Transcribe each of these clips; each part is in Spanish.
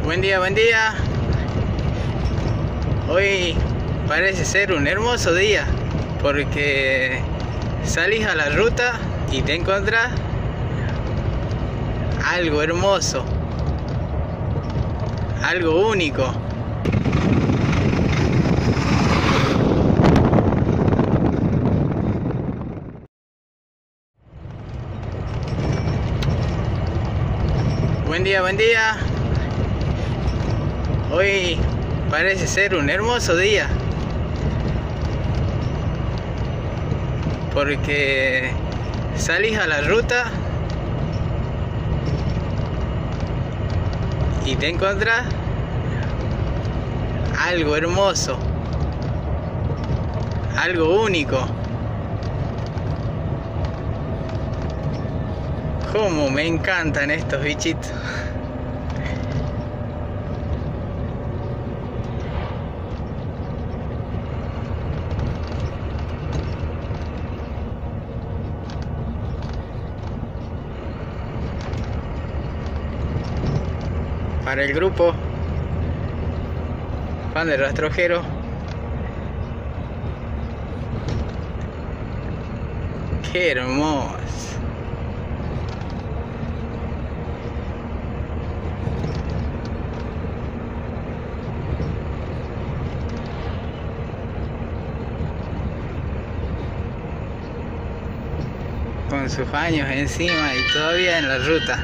Buen día, buen día. Hoy parece ser un hermoso día porque salís a la ruta y te encontrás algo hermoso, algo único. Buen día, buen día. Hoy parece ser un hermoso día porque salís a la ruta y te encontrás algo hermoso, algo único. Cómo me encantan estos bichitos. Para el grupo Fan del Rastrojero, qué hermoso. Con sus años encima y todavía en la ruta.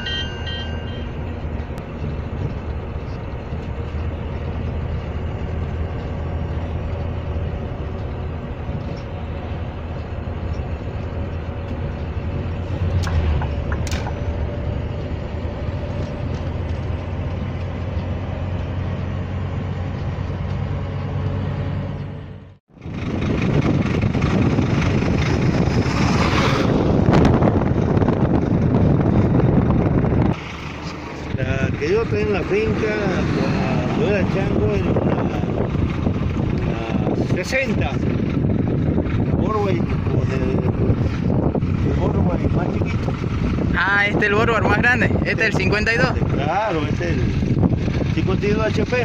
Que yo tenía en la finca cuando era chango en la 60 Borway, el Borway más chiquito. Ah, este es el Borway más grande, este es el 52. Claro, este es el 52 HP.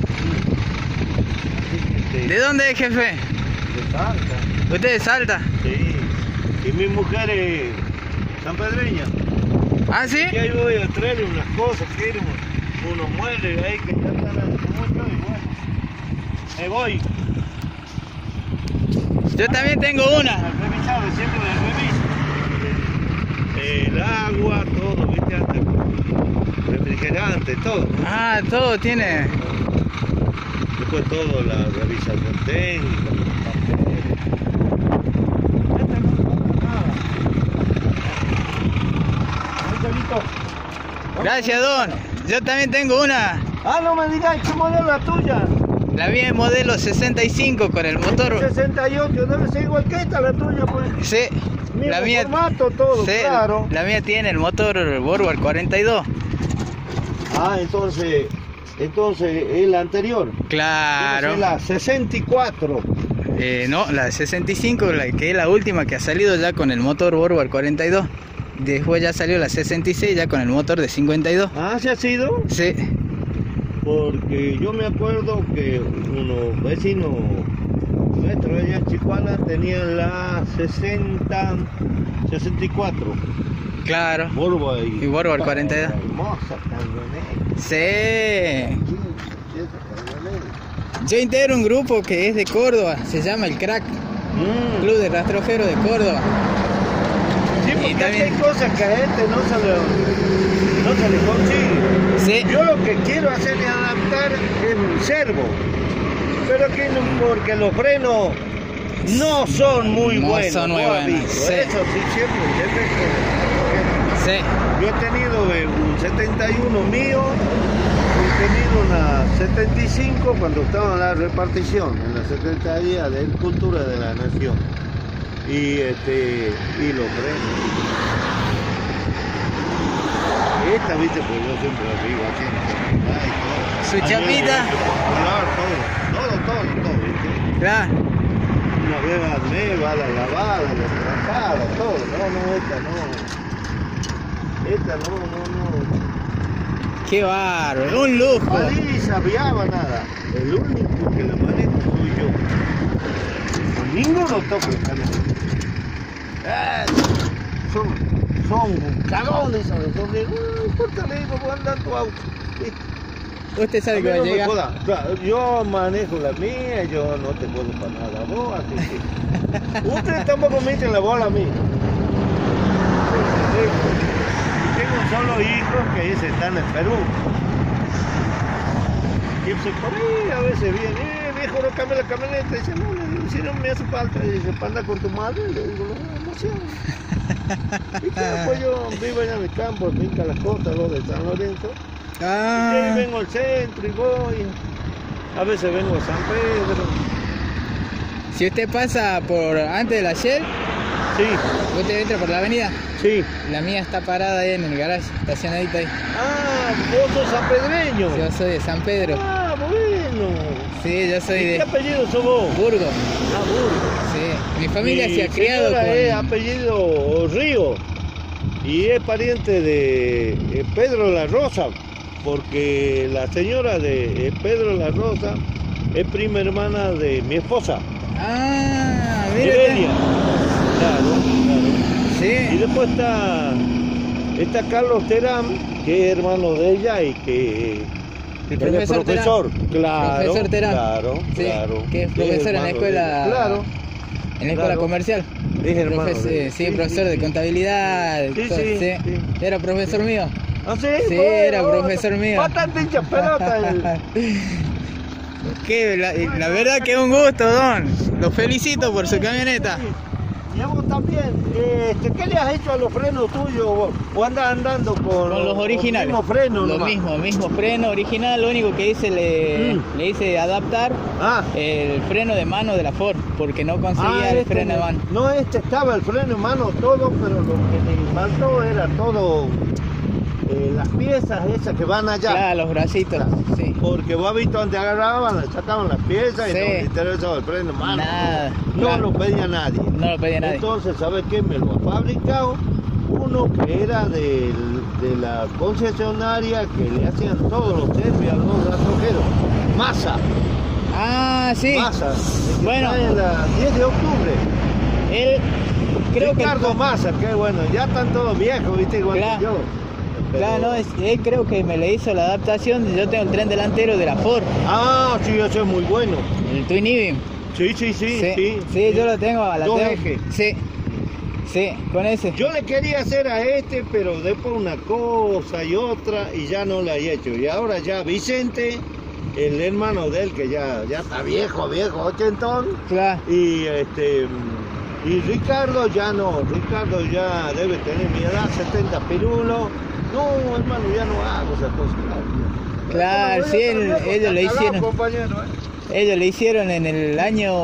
¿De dónde es, jefe? De Salta. ¿Usted es de Salta? Sí, y mi mujer es sanpedreña. ¿Ah, sí? Y ahí voy a traerle unas cosas, quiero unos muebles ahí que ya están haciendo mucho y bueno, ahí voy. Yo también tengo una. Al revisado, siempre le reviso. El agua, todo, viste, hasta refrigerante, todo. Ah, todo tiene. Después todo, la revisación técnica, los papeles. Gracias, don. Yo también tengo una. Ah, no me digas, ¿qué modelo es la tuya? La mía es modelo 65 con el motor. 68, debe ser igual que esta, la tuya, pues. Sí. Mismo La mía. formato, todo, Sí, claro. la mía tiene el motor Borway 42. Ah, entonces es la anterior. Claro. Es la 64. No, la 65, que es la última que ha salido ya con el motor Borway 42. Después ya salió la 66 ya con el motor de 52. Ah, ¿se ha sido? Sí. Porque yo me acuerdo que unos vecinos nuestros allá en Chihuahua tenían la 64. Claro. Borway. Y Borway 42. Hermosa camioneta. Sí. Yo integro un grupo que es de Córdoba, se llama el Crack, Club de Rastrojero de Córdoba. Sí, porque Y también hay cosas que a gente no se le consigue. sí. Yo lo que quiero hacer es adaptar el servo, pero que no, porque los frenos no son muy No buenos. son muy buenos, sí. Eso sí, siempre. Sí. Yo he tenido un 71 mío, he tenido una 75 cuando estaba en la repartición, en la Secretaría de Cultura de la Nación. Y los frenos. Esta, viste, pues yo siempre la digo aquí. Su chapita. Todo, viste. Claro. Una vez al mes va la lavada, la trabajada, todo. No, esta no. Qué bárbaro, un lujo. Nadie sabía nada. El único que la manejo soy yo. Ninguno toca el camioneta. Son cagones, ¿sabes? Son de, no importa, le digo, voy a andar tu auto. Usted sabe que va a llegar. Claro, yo manejo la mía, yo no te puedo para nada vos, así que ustedes tampoco me echan la bola a mí. Y tengo un solo hijo que dice está en el Perú. Y pues por ahí a veces viene, viejo, no cambia la camioneta. Dice, no, si no me hace falta. Y dice, anda con tu madre. Le digo, no sé. Y claro, pues yo vivo allá en el campo, finca las costas, lo de San Lorenzo. Y ahí vengo al centro y voy. A veces vengo a San Pedro. Si usted pasa por antes de la Shell, Sí, usted entra por la avenida. sí. La mía está parada ahí en el garage, estacionadita ahí. Ah, vos sos sanpedreño. Yo soy de San Pedro. Ah, bueno. Sí, yo soy ¿Y de qué apellido sos vos? Burgos. Ah, Burgos. Sí, mi familia Mi se ha criado señora con... es apellido Río y es pariente de Pedro La Rosa, porque la señora de Pedro La Rosa es prima hermana de mi esposa, Ah, mira. Iberia. Claro, claro. Y Sí. después está Carlos Terán, que es hermano de ella y que El él es profesor Terán. profesor. Claro, Profesor Terán. claro, Sí, claro. que es profesor en la hermano de escuela... ella. Claro. En la escuela Claro. comercial. Es hermano de ella. Sí, profesor de contabilidad. Sí, todo, sí, sí. sí. Era profesor mío. ¿Ah, sí? Sí, Bueno, era profesor mío. Bastante hincha pelota. La verdad que es un gusto, don. Lo felicito por su camioneta. Y a vos también. ¿Qué le has hecho a los frenos tuyos? ¿O andas andando con Los originales. Los mismos frenos? Lo nomás? mismo freno original. Lo único que hice, le hice adaptar Ah. el freno de mano de la Ford, porque no conseguía el freno de mano. No, estaba el freno de mano todo, pero lo que le faltó era todo, las piezas esas que van allá. Claro, los bracitos, sí. Porque vos has visto donde agarraban, le sacaban las piezas y Sí. no les interesaba el freno de mano. Nada, No claro. lo pedía nadie. No lo pedía nadie. Entonces, ¿sabes qué? Me lo ha fabricado uno que era de la concesionaria que le hacían todos los servicios a los rasojeros. Massa. Ah, sí. Massa. Bueno. En la 10 de octubre. Él, creo Ricardo que... Massa, que bueno, ya están todos viejos, ¿viste? Igual Claro. que yo. Pero- Claro, no, él creo que me le hizo la adaptación. Yo tengo el tren delantero de la Ford, Ah, sí, eso es muy bueno. el Twin Ibim. Sí, sí, sí, sí. Sí, yo lo tengo a la Dos tengo. ejes. Sí, con ese. Yo le quería hacer a este, pero después una cosa y otra, y ya no la he hecho. Y ahora ya Vicente, el hermano de él, que ya está viejo, ochentón, Claro. y Ricardo ya no, Ricardo ya debe tener mi edad, 70 pirulos. No, hermano, ya no hago esas cosas. Claro, sí, ellos le hicieron. Compañero, Ellos le hicieron en el año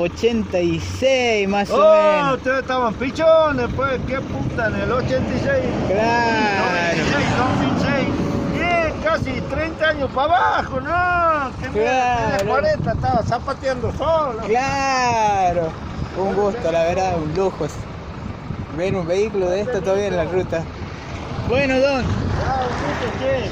86 más o Oh, menos. ustedes estaban pichones, pues, qué puta, en el 86. Claro. 96, 2006. Casi 30 años para abajo, ¿no? Que Claro. tiene 40, estaba zapateando solo. Claro. Un gusto, la verdad, un lujo. Ver un vehículo de esto todavía en la ruta. Bueno, don. Ah, un gusto, che.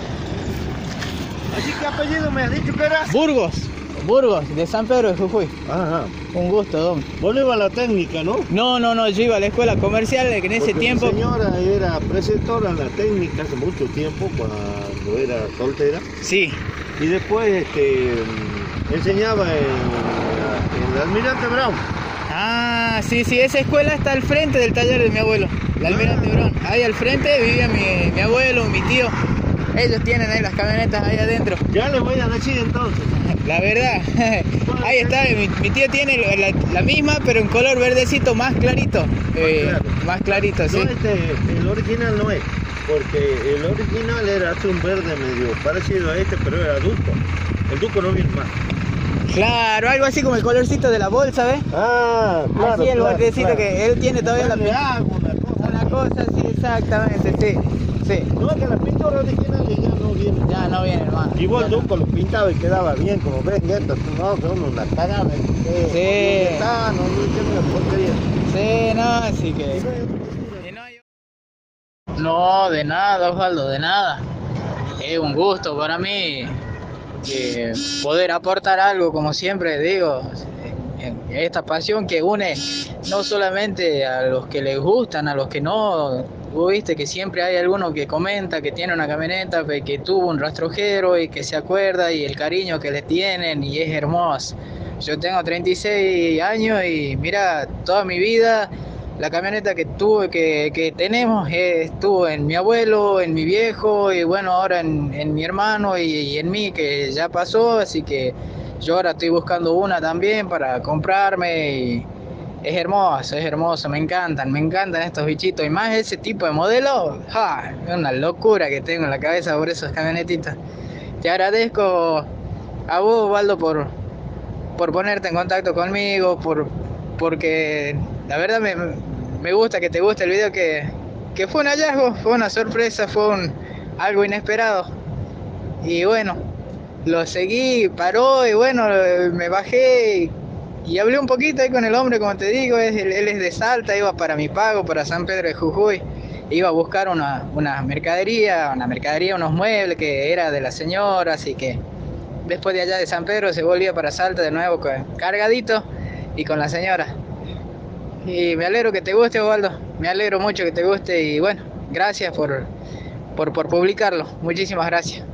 Así que apellido me has dicho que era. Burgos, de San Pedro de Jujuy. Ajá. Un gusto, don. Vos no ibas a la técnica, ¿no? No, yo iba a la escuela comercial, que en ese Porque tiempo... Mi señora era preceptora en la técnica hace mucho tiempo, cuando era soltera. Sí. Y después enseñaba en el Almirante Brown. Ah, sí, esa escuela está al frente del taller de mi abuelo, el Almirante Brown. Ahí al frente vivía mi abuelo, mi tío. Ellos tienen ahí las camionetas ahí adentro. Ya les voy a decir entonces. La verdad, ahí está, mi tío tiene la misma, pero en color verdecito más clarito. Más clarito, sí. No, el original no es, porque el original era hace un verde medio parecido a este, pero era Duco. El Duco no viene más. Claro, algo así como el colorcito de la bolsa, ¿ves? Ah, claro. Así el verdecito que él tiene todavía la pintura. Una cosa, sí, exactamente, sí. No, que las pinturas originales ya no vienen. Ya no vienen más. Igual Duco lo pintaba y quedaba bien, como ven, estos no, son una cagada. Sí. No tiene porquería. Sí, no, así que... No, de nada, Osvaldo, de nada. es un gusto para mí poder aportar algo, como siempre digo, en esta pasión que une no solamente a los que les gustan, a los que no. Vos viste que siempre hay alguno que comenta que tiene una camioneta, que tuvo un rastrojero y que se acuerda y el cariño que le tienen y es hermoso. Yo tengo 36 años y mira, toda mi vida la camioneta que tuve, que tenemos, estuvo en mi abuelo, en mi viejo y bueno, ahora en mi hermano y en mí, que ya pasó, así que yo ahora estoy buscando una también para comprarme y es hermoso, me encantan estos bichitos y más ese tipo de modelo, ¡ja! Es una locura que tengo en la cabeza por esos camionetitos. Te agradezco a vos, Osvaldo, por ponerte en contacto conmigo, porque la verdad me gusta que te guste el video, que fue un hallazgo, fue una sorpresa, fue algo inesperado. Y bueno, lo seguí, paró y bueno, me bajé y hablé un poquito ahí con el hombre, como te digo, él es de Salta, iba para mi pago, para San Pedro de Jujuy, iba a buscar una mercadería, unos muebles que era de la señora, así que después de allá de San Pedro se volvía para Salta de nuevo cargadito y con la señora. Y me alegro que te guste, Osvaldo, me alegro mucho que te guste y bueno, gracias por publicarlo, muchísimas gracias.